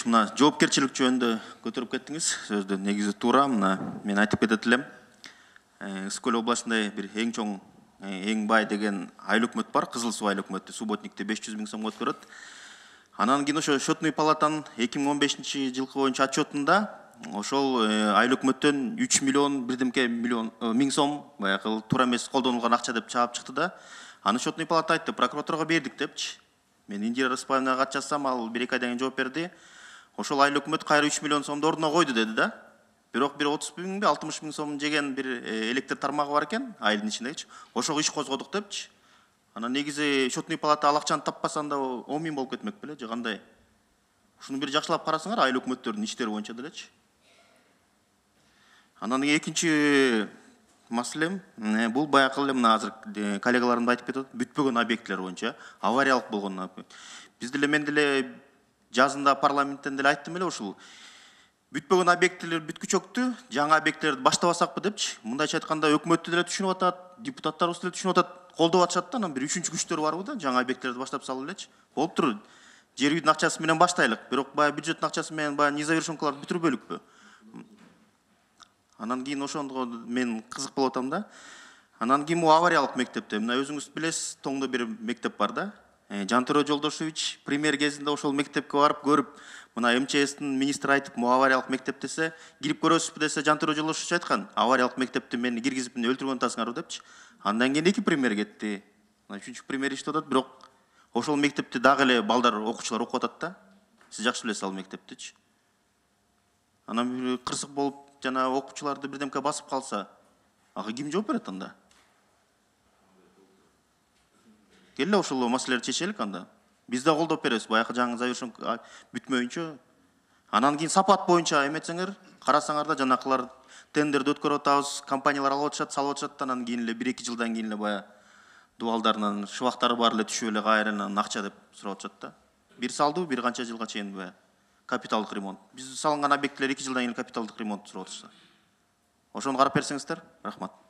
мына жоопкерчилик жөнүндө көтөрүп кеттиңиз. Сөздү негизи туура. Мына мен айтып кетет элем. Ысык көл областында бир эң чоң, эң бай деген айыл өкмөт бар. Кызыл суу айыл өкмөтү субботникте 500 000 сомго өткөрөт. Анан кийин ошо счетный палатанын 2015 жылкы боюнча отчетунда ошол айыл өкмөттөн 3 миллион бирдемке миң сом баягы туура эмес колдонулган акча деп чаап чыкты да. Аны счетный палата айтты, прокуратурага бердик депчи. Мен Индира Рыспаевнага кат жазсам, ал 1-2 айдан кийин жооп берди. Ошол айыл өкмөт кайра 3 миллион сомду ордуна койду деди да. Бирок бир 30 000 60 000 сом жеген бир электр тармагы бар экен айылдын ичиндечи. Ошого иш козгодук депчи. Анан негизи счетный палата ал акчаны таппасанда 10 000 болуп кетмек беле же кандай? Ушуну бир жакшылап карасаңар айыл өкмөттөрдүн иштери боюнча делечи. Анан экинчи маселем бул баягы эле мына азыр коллегаларым да айтып кетет, бүтпөгөн объектилер боюнча, авариялык болгон. Биз деле мен деле жазында парламенттен деле айттым эле ушул. Бүтпөгөн объектилер бүткүчөктү, жаңа объектилерди баштабасакпы депчи. Мындайча айтканда өкмөттү деле түшүнүп атат, депутаттарыбыз деле түшүнүп атат, колдоп атышат да. Анан бир үчүнчү күчтөр барбы да, жаңа объектилерди баштап салып элечи. Болуптур. Жер үйдүн акчасы менен баштайлык, бирок баягы бюджеттин акчасы менен баягы незавершенкаларды бүтүрбөйлүкпү. Анан кийин ошондо мен кызык болуп атам да. Анан кийин авариялык мектепте, мына өзүңүз билесиз, Тоңдо бир мектеп бар да. Жантөрө Жолдошевич премьер кезинде ошол мектепке барып көрүп, мына МЧСтин министри айтып, авариялык мектеп десе, кирип көрөсүзбү десе, Жантөрө Жолдошевич айткан, авариялык мектепти мени киргизип өлтүргөн атасыңарбы депчи. Андан кийин 2 премьер кетти. Мына 3-үчү премьер иштеп атат, бирок ошол мектепти дагы эле балдар, окуучулар окуп атат да. Сиз жакшы билесиз ал мектептичи. Анан бир кырсык болуп, жана окуучуларды бирдемке басып калса, ага ким жооп берет анда? Келе ошол маселелерди чечелик анда. Биз да колдоп беребиз, баягы жаңы завершенка бүтмөйүнчө. Анан кийин сапат боюнча эметсеңер, карасаңар да жанакылар тендерди өткөрүп атабыз, компаниялар алып атышат, салып атышат, анан кийин эле 1-2 жылдан кийин эле баягы дубалдарынан шыбактары бар эле түшүп эле кайрадан акча деп сурап атышат да. Бир салдыбы, бир канча жылга чейин баягы капиталдык ремонт. Биз салынган объектилер 2 жылдан кийин капиталдык ремонт сурап атышты. Ошону карап берсеңиздер, рахмат.